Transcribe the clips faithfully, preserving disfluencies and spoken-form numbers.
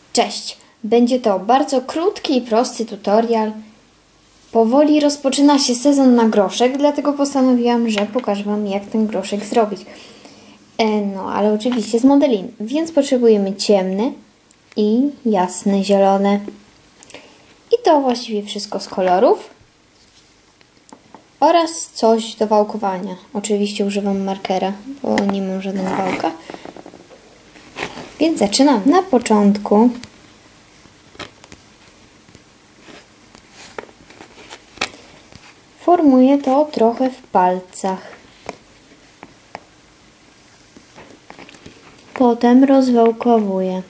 Cześć! Będzie to bardzo krótki i prosty tutorial. Powoli rozpoczyna się sezon na groszek, dlatego postanowiłam, że pokażę Wam, jak ten groszek zrobić. No, ale oczywiście z modelin, więc potrzebujemy ciemny i jasny zielony. I to właściwie wszystko z kolorów. Oraz coś do wałkowania. Oczywiście używam markera, bo nie mam żadnego wałka. Więc zaczynam. Na początku formuję to trochę w palcach. Potem rozwałkowuję,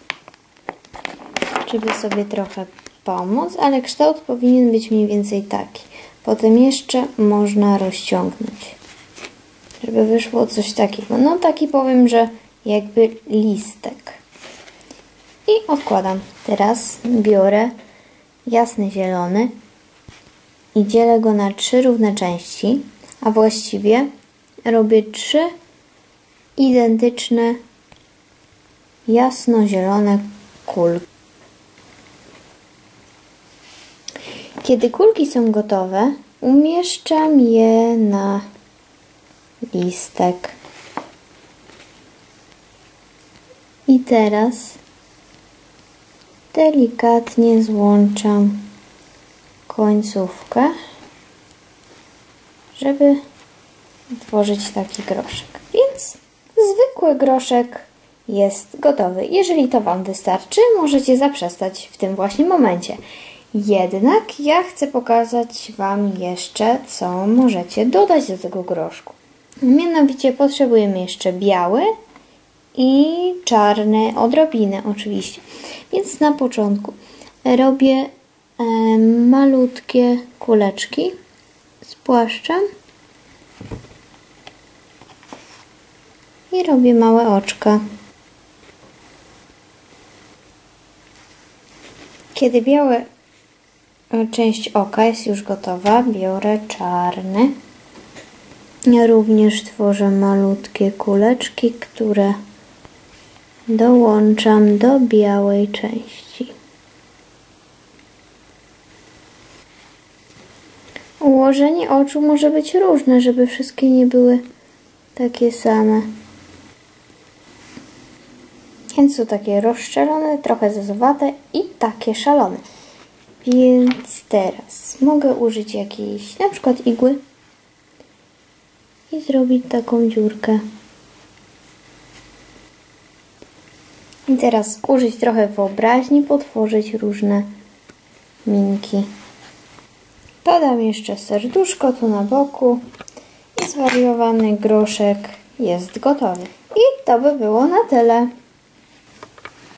żeby sobie trochę pomóc, ale kształt powinien być mniej więcej taki. Potem jeszcze można rozciągnąć, żeby wyszło coś takiego. No taki powiem, że jakby listek. I odkładam. Teraz biorę jasny zielony i dzielę go na trzy równe części, a właściwie robię trzy identyczne jasno-zielone kulki. Kiedy kulki są gotowe, umieszczam je na listek. I teraz delikatnie złączam końcówkę, żeby tworzyć taki groszek. Więc zwykły groszek jest gotowy. Jeżeli to Wam wystarczy, możecie zaprzestać w tym właśnie momencie. Jednak ja chcę pokazać Wam jeszcze, co możecie dodać do tego groszku. Mianowicie potrzebujemy jeszcze biały i czarny, odrobinę oczywiście. Więc na początku robię e, malutkie kuleczki, spłaszczam i robię małe oczka. Kiedy białe część oka jest już gotowa, biorę czarny. Ja również tworzę malutkie kuleczki, które dołączam do białej części. Ułożenie oczu może być różne, żeby wszystkie nie były takie same. Więc są takie rozszczelone, trochę zezowate i takie szalone. Więc teraz mogę użyć jakiejś na przykład igły i zrobić taką dziurkę. I teraz użyć trochę wyobraźni, potworzyć różne minki. Dodam jeszcze serduszko tu na boku i zwariowany groszek jest gotowy. I to by było na tyle.